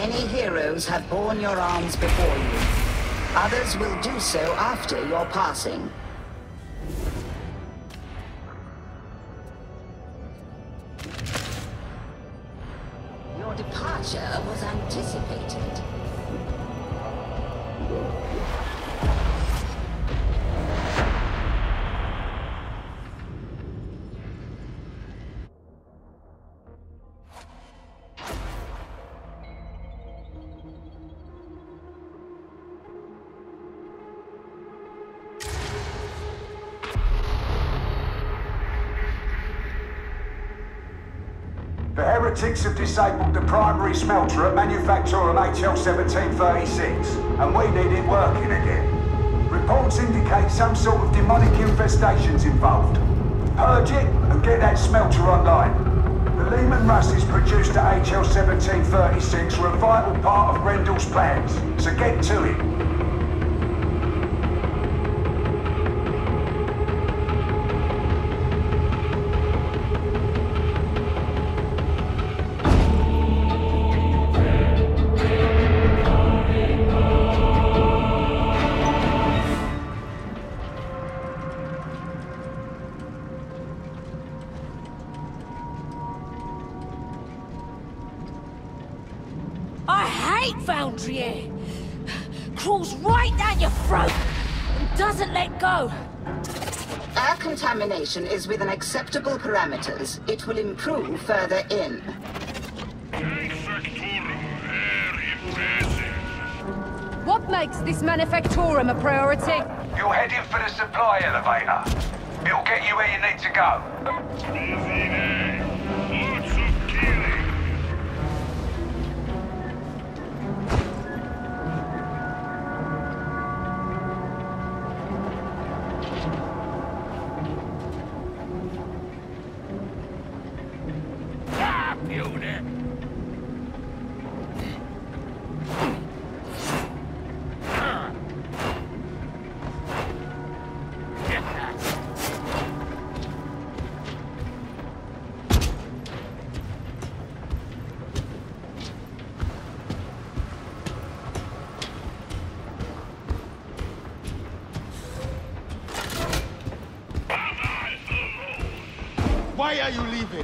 Many heroes have borne your arms before you. Others will do so after your passing. Your departure was anticipated. The heretics have disabled the primary smelter at Manufactorum HL1736, and we need it working again. Reports indicate some sort of demonic infestation's involved. Purge it and get that smelter online. The Lehman Russes produced at HL1736 were a vital part of Grendel's plans, so get to it. Foundry air crawls right down your throat and doesn't let go. Air contamination is within acceptable parameters. It will improve further in. What makes this Manufactorum a priority? You're heading for the supply elevator. It'll get you where you need to go. Lots of killing. Why are you leaving?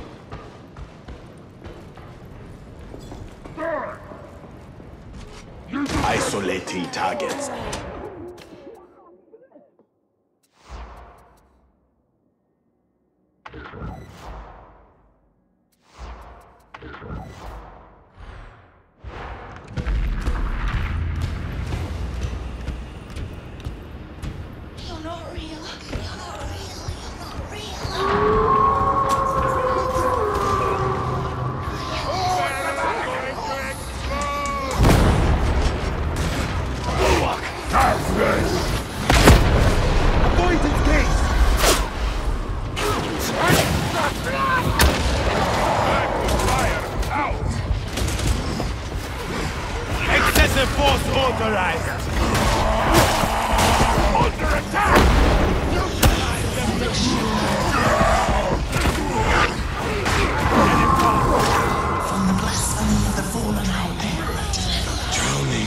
Isolating targets. You're not real. You're not real. You're not real. Avoid its gaze! Excessive force authorized! Under attack! From the blasphemy of the fallen out there, Drowning.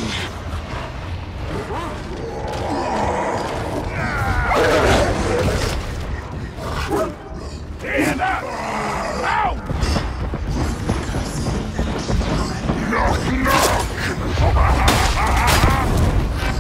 Stand up! Out! Knock, knock!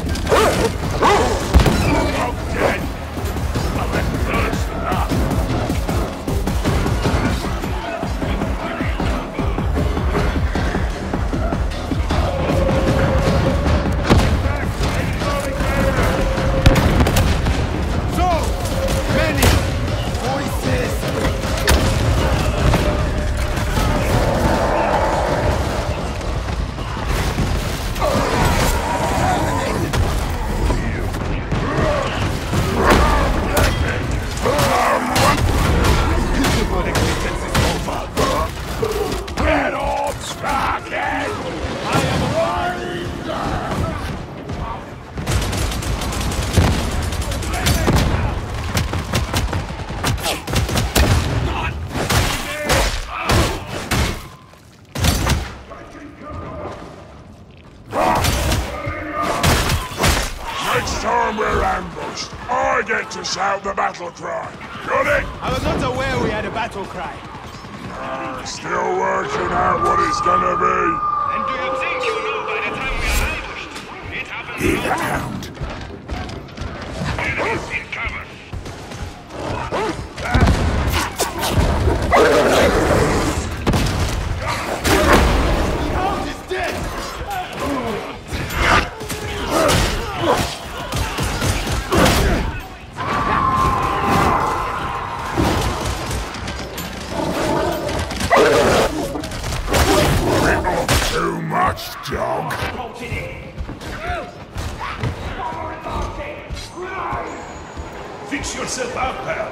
To shout the battle cry. Got it? I was not aware we had a battle cry. Still working out what it's gonna be. And do you think you know by the time we are ambushed? It happens The hound. Enemies in cover. The hound is dead! Too much, dog. Fix yourself up, pal.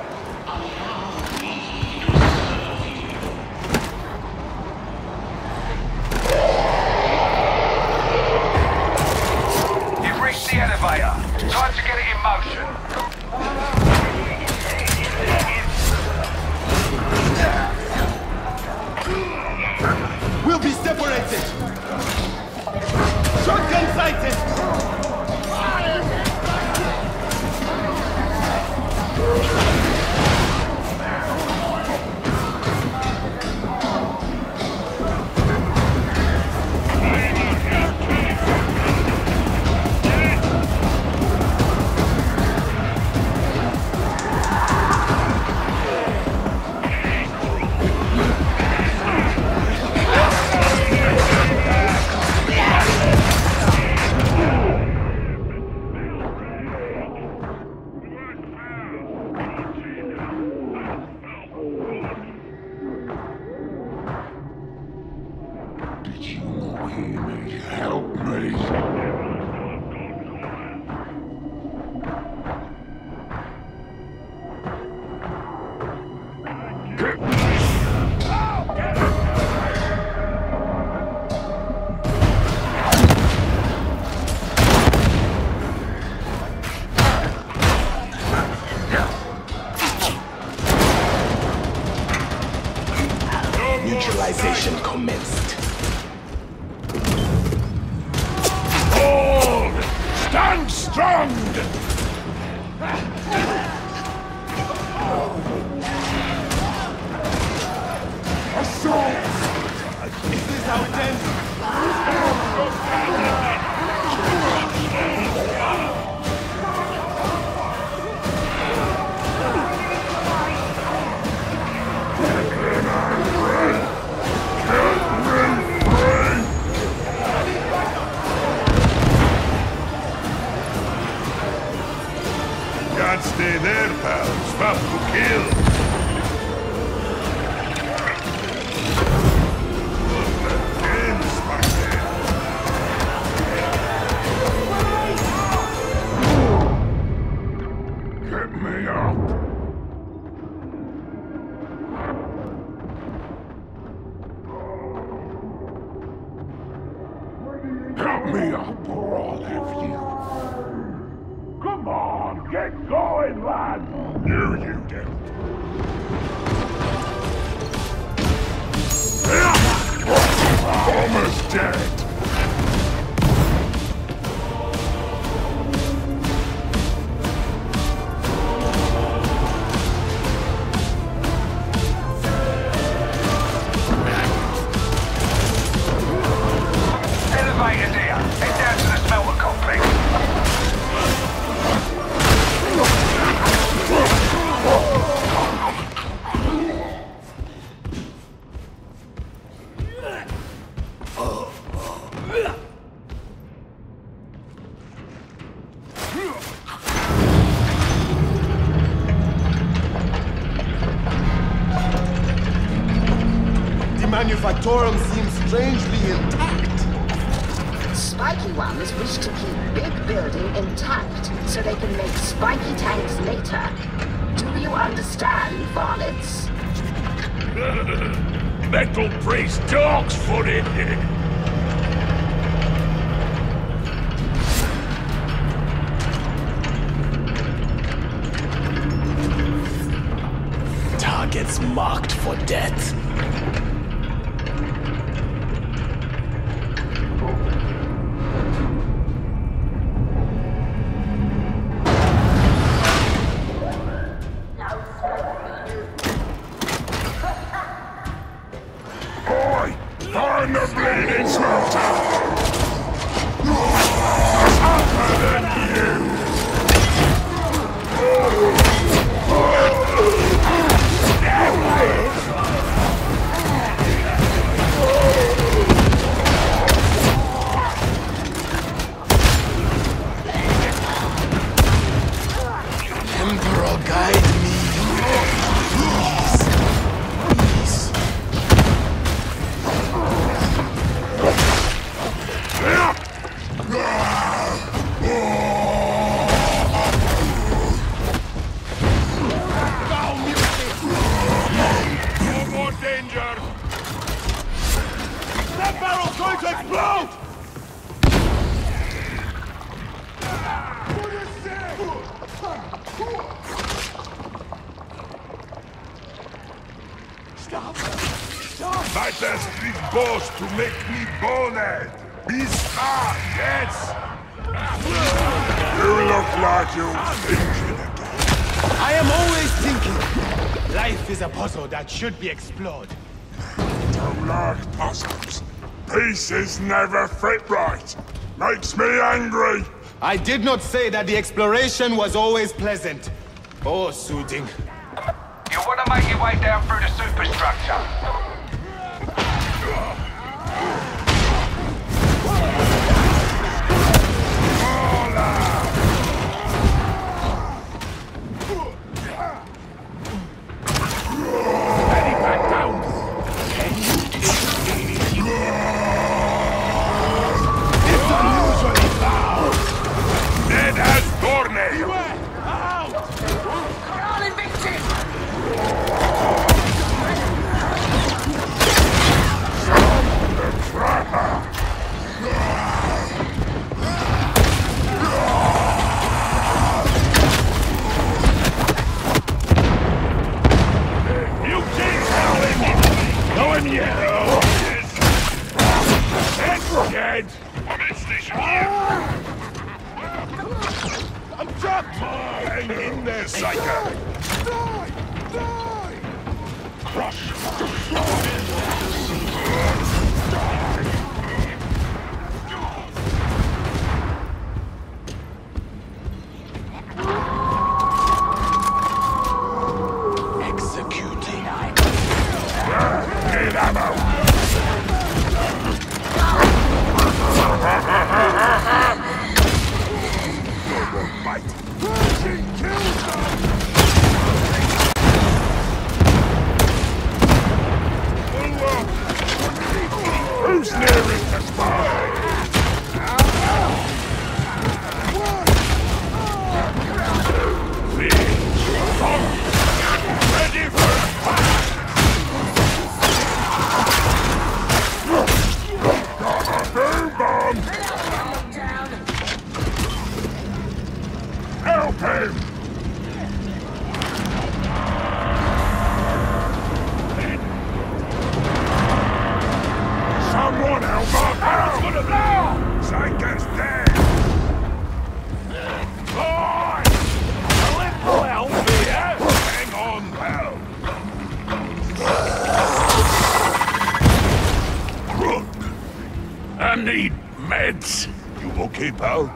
You've reached the elevator. Time to get it in motion. We'll be separated! Shotgun sighted! Help me. Neutralization commenced. Hold! Stand strong! Assault! Is this how it ends? Can't stay there, pal. Stop to kill. Get me up. Help me up or I'll have you. Come on, get going, lad! No, you don't. Almost dead. Elevators here. Head down to the smelter complex. Manufactorum seems strangely intact. Spiky ones wish to keep big building intact so they can make spiky tanks later. Do you understand, varlets? Metal priest dog's footed. Targets marked for death. Oi! Burn the bleeding smelter! Tougher than you! Emperor, guide me. Please. No more danger! That barrel's going to explode! Stop! Stop! Might ask big boss to make me bonehead. Be smart, yes? You look like you're thinking again. I am always thinking. Life is a puzzle that should be explored. Don't like puzzles. Pieces never fit right. Makes me angry. I did not say that the exploration was always pleasant or soothing. You want to make your way down through the superstructure. I'm trapped! Hang in there, psycho! Die! Die! Crush! Executing. Need ammo! Who's nearest the spy? Ready for attack! Boom bomb! Help him! Someone help our barrel's gonna blow! Psycho's dead! Boy! A little help here! Hang on, pal! Crook! I need meds! You okay, pal?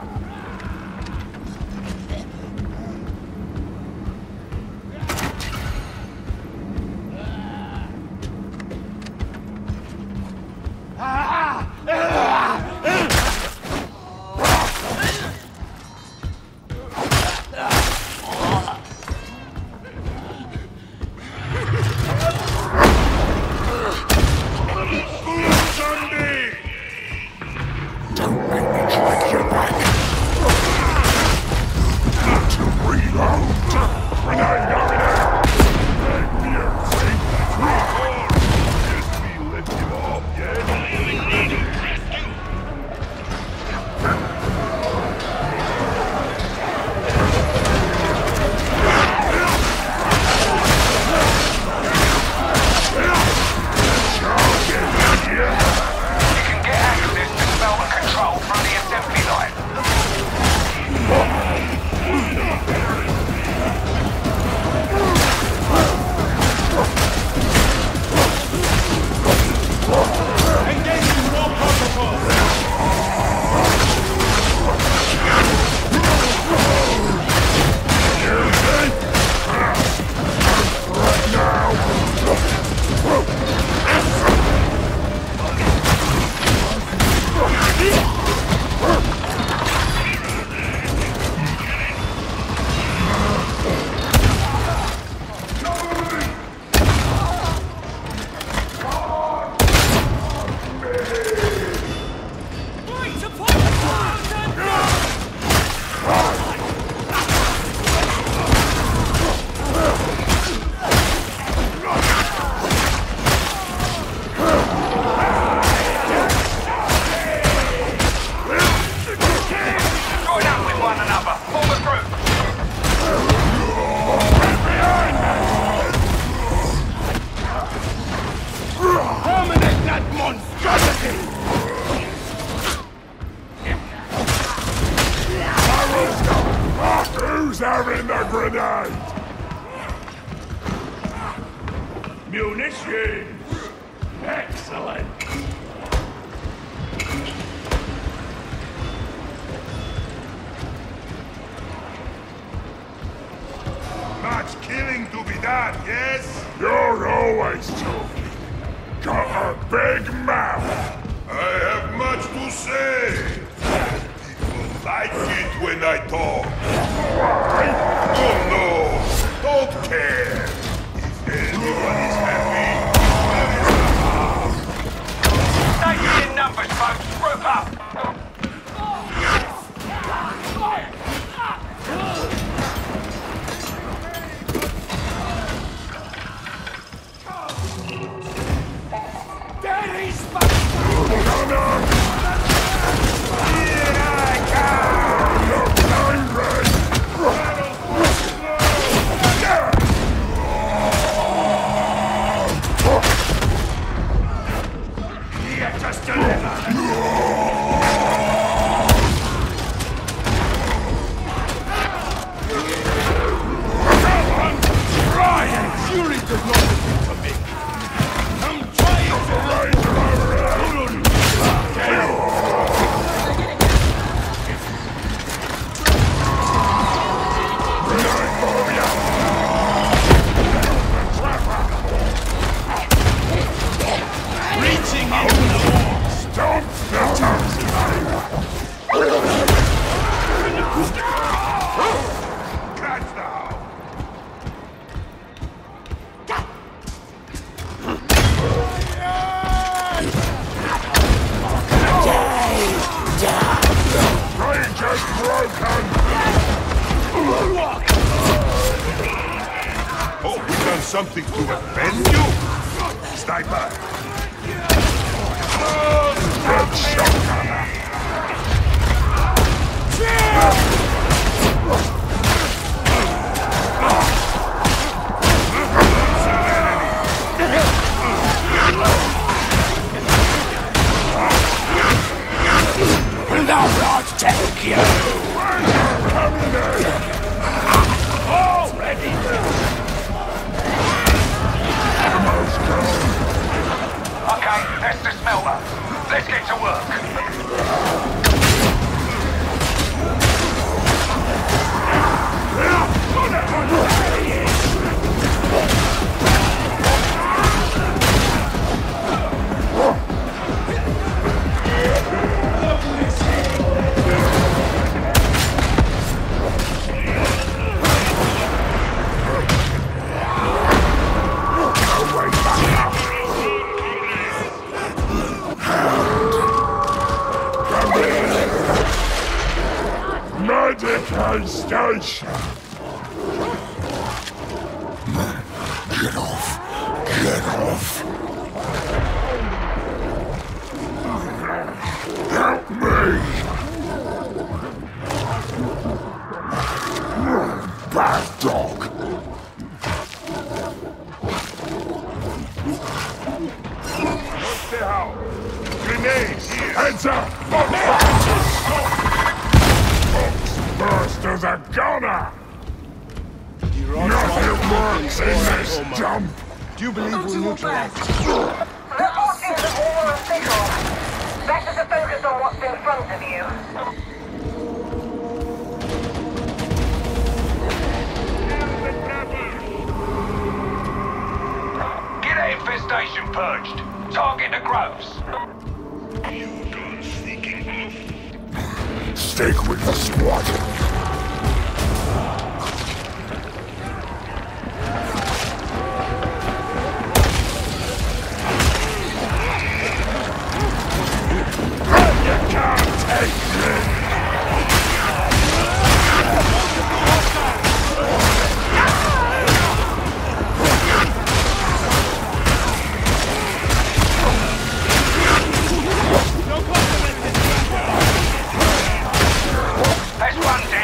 Who's having the grenade? Munitions! Excellent! Much killing to be done, yes? You're always talking. Got a big mouth. I have much to say. People like it when I talk. Why? Oh no, don't care. If anyone is happy. Stay in numbers, folks. Group up. Something to offend you? Sniper! Good shot! Now I'll take you! Okay, that's the smelter. Let's get to work. Medical station! Get off! Get off! Help me! Bad dog! What the hell? Grenades here! Heads up! First as a gunner! Nothing works in this dump! Do you believe we'll neutralize? The forces of war are fickle. Better to focus on what's in front of you. Get that infestation purged. Target the Groves. You gone sneaking off? Stick with the squadron. You can't take me! That's one down.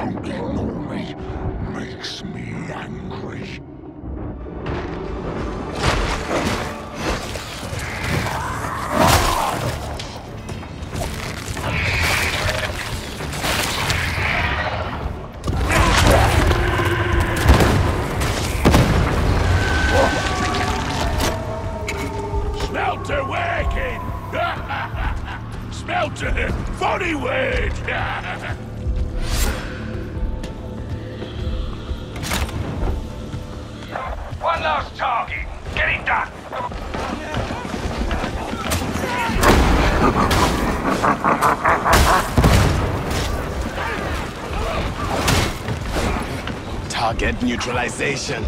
Counting on me makes me angry. Smelter working! Smelter! Funny word! One last target. Get it done. Target neutralization.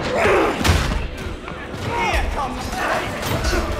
Here comes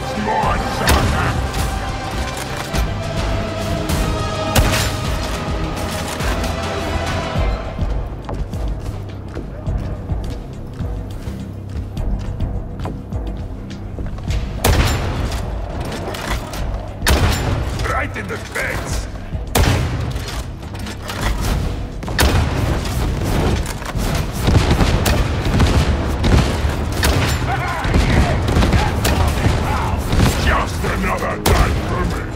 It's mine, son! Right in the face! Just another day for me!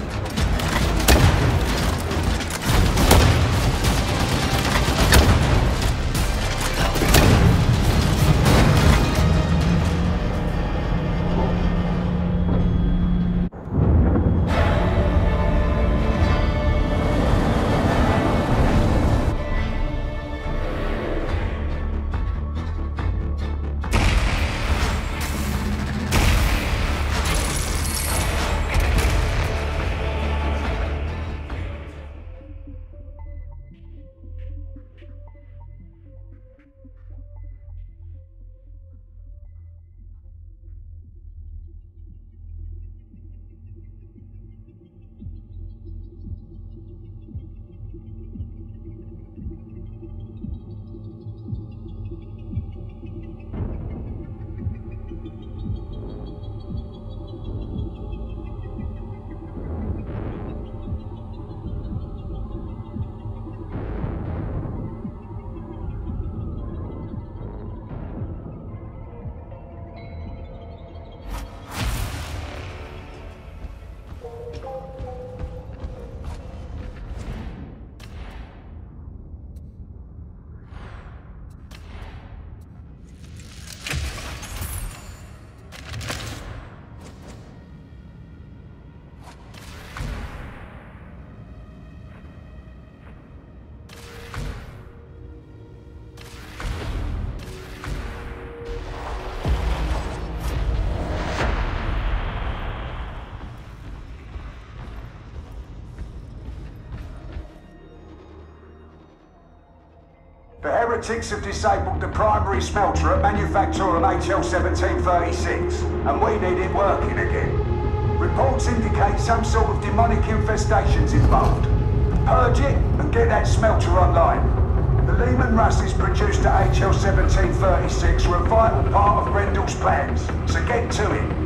The heretics have disabled the primary smelter at Manufactorum HL1736, and we need it working again. Reports indicate some sort of demonic infestation's involved. Purge it and get that smelter online. The Lehman Russes produced at HL1736 were a vital part of Grendel's plans, so get to it.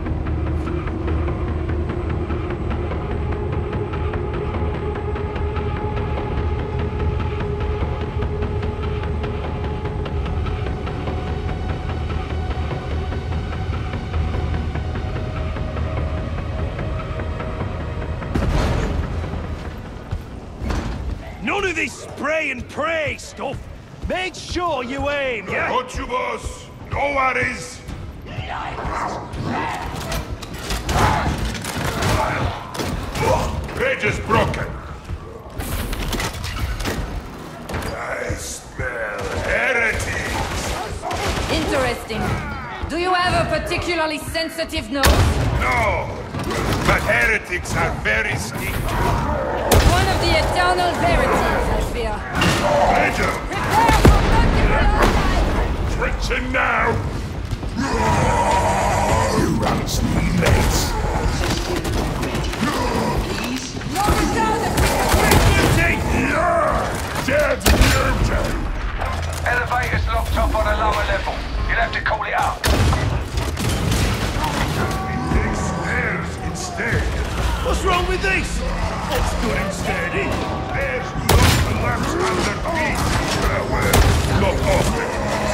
None of this spray and pray stuff. Make sure you aim, yeah? Got you, boss. No worries. Bridge is broken. I smell heretics. Interesting. Do you have a particularly sensitive nose? No, but heretics are very sneaky. One of the eternal verities, I fear. Major! Prepare for multiple life! Twitching now! You runs mates! Dead beauty! Elevator's locked up on a lower level. You'll have to call it up. Big stairs instead. What's wrong with this? It's good and steady. There's no collapse underneath. Well, not often.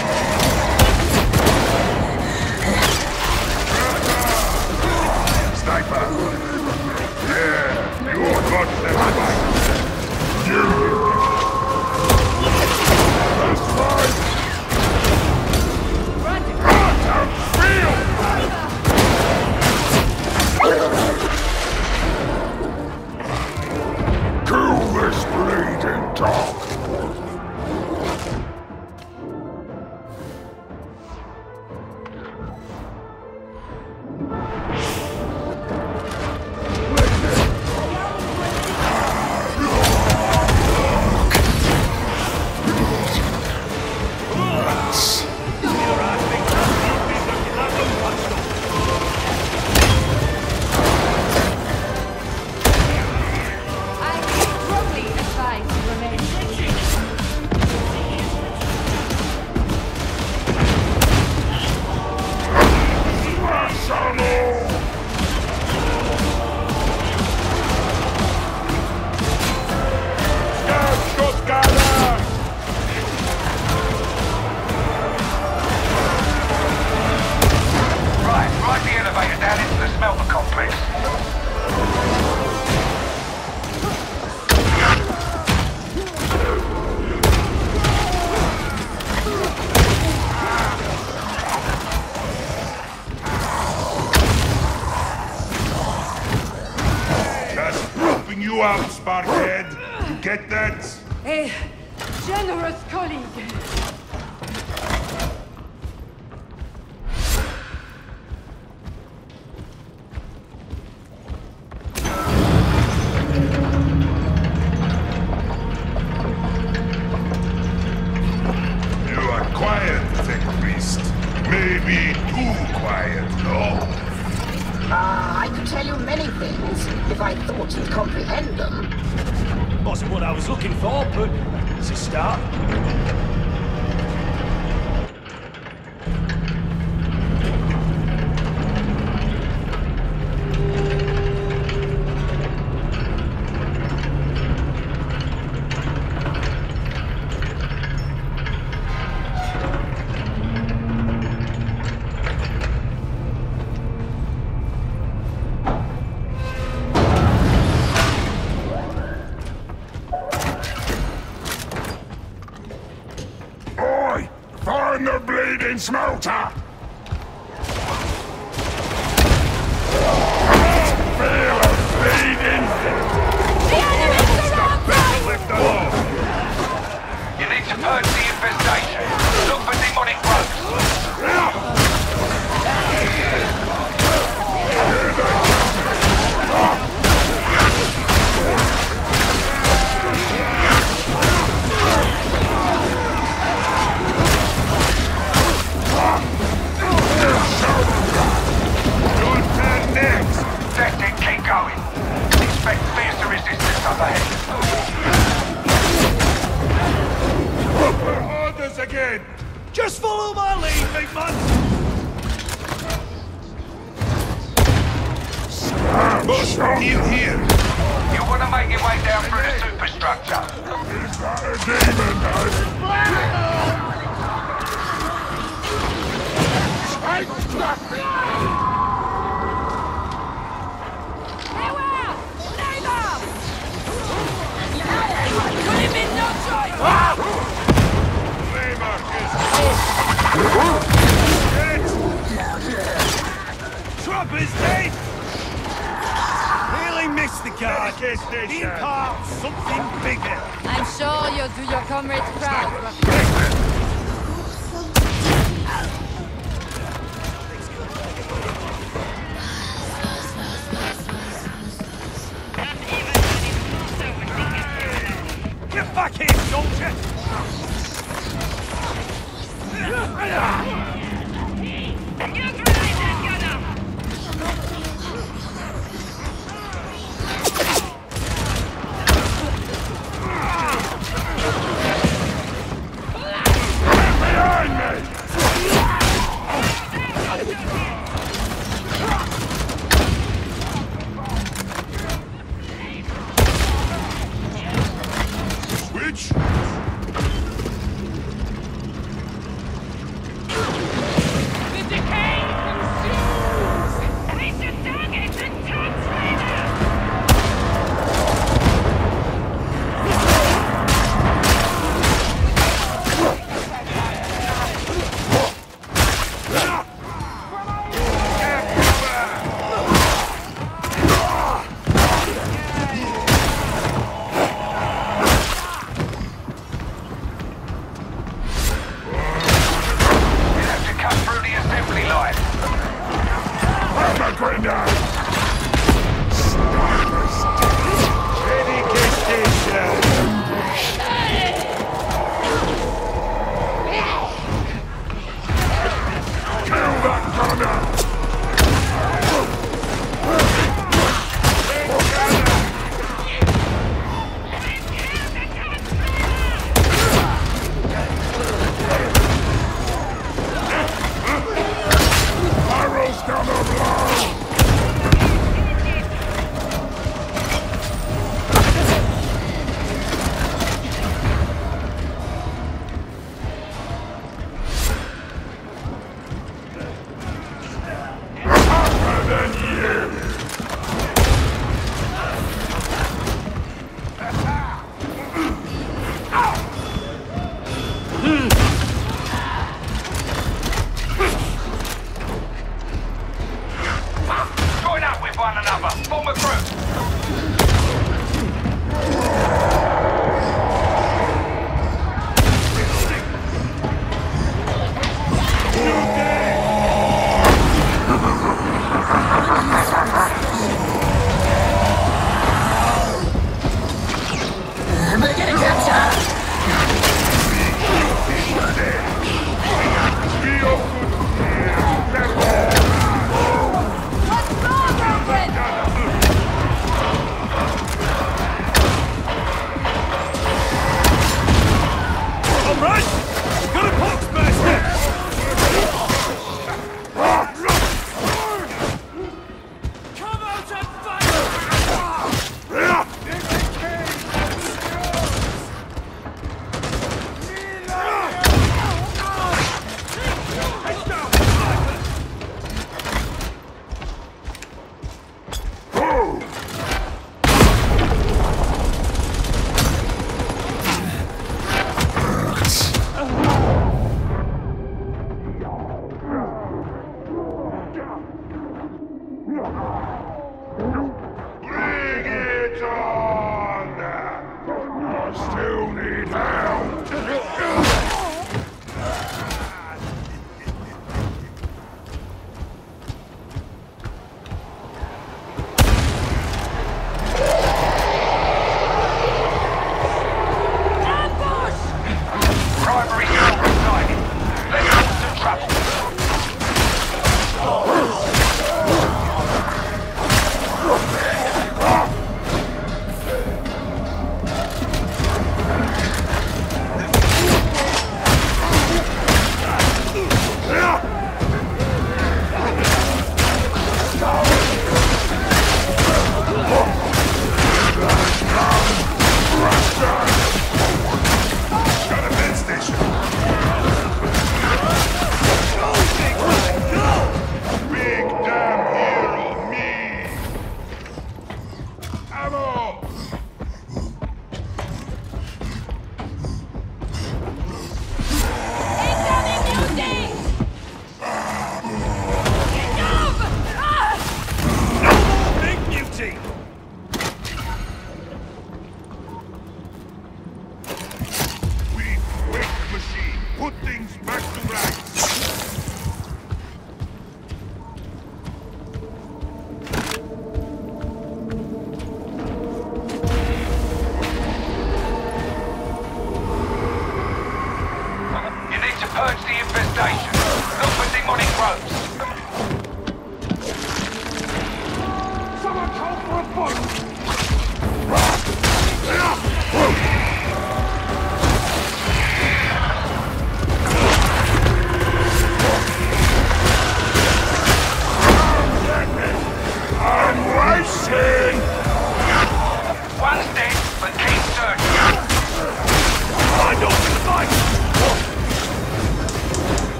Sniper! Yeah, you're not left right. You! That's right! Cool this bleeding dog! smelter complex. Just helping you out, Sparkhead. You get that? A generous colleague. You are quiet, Tech Beast. Maybe too quiet, no? I could tell you many things if I thought you'd comprehend them. Wasn't what I was looking for, but it's a start. Find the bleeding smelter! Feel a bleeding! The enemy surrounds us! Left alone! You need to purge the infestation. Look for demonic growths. Your turn next! That's it, keep going. Expect fierce resistance up ahead. For orders again! Just follow my lead, big man! Boss, in here! You want to make your way down through the superstructure. Is that a demon? Beware! Neighbor! Could have been no choice! Trapper's dead! Really missed the card. He imparts something bigger. I'm sure you'll do your comrades proud. Get back here, soldier! one another. Form a group. We're getting captured! Let's go, Wilfred!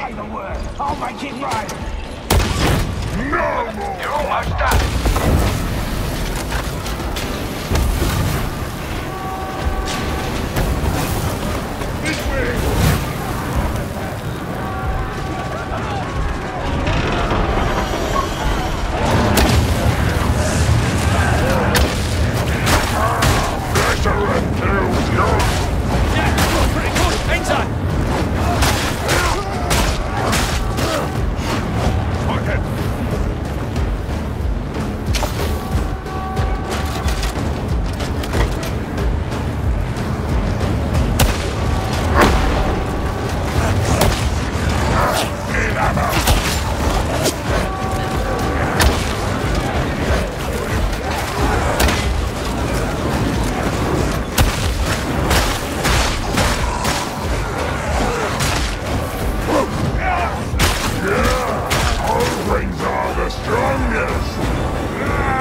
Say the word. I'll make it right. No more! You're almost done. This way! Veteran kills you! Yeah, pretty good. Hang tight. Okay. Need ammo! Cold rings are the strongest!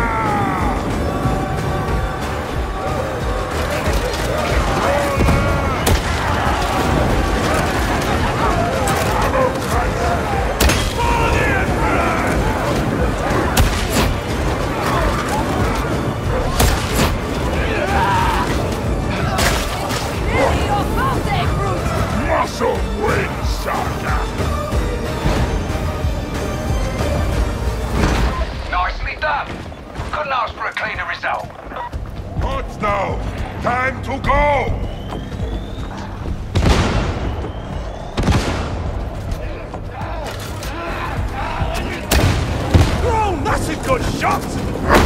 Muscle wins, sucker! Nicely done. Couldn't ask for a cleaner result. What's now? Time to go! Whoa, that's a good shot.